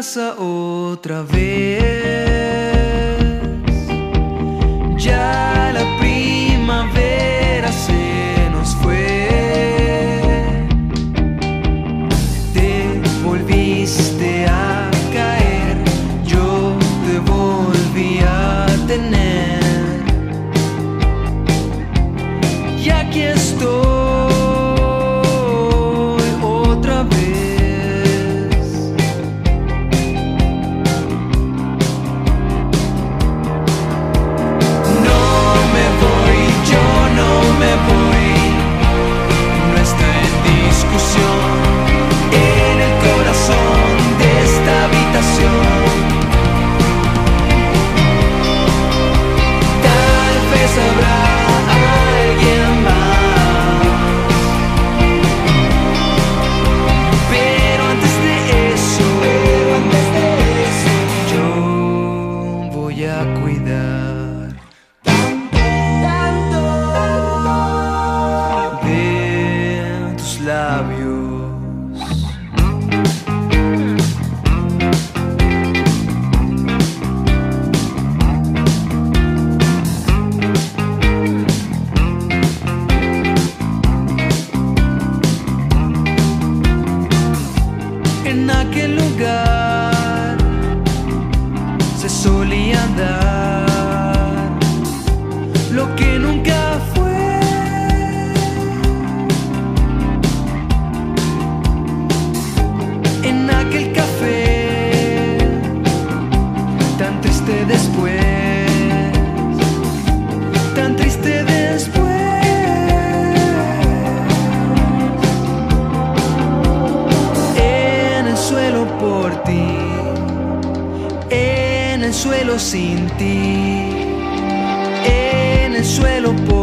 casa otra vez. Ya la primavera se nos fue. Te volviste a caer, yo te volví a tener. Y aquí estoy. En el corazón de esta habitación, tal vez habrá alguien más, pero antes de eso yo voy a cuidar de tus labios. En aquel lugar se solía dar lo que nunca fue. En aquel café tan triste después, tan triste después. Por ti, en el suelo sin ti, en el suelo por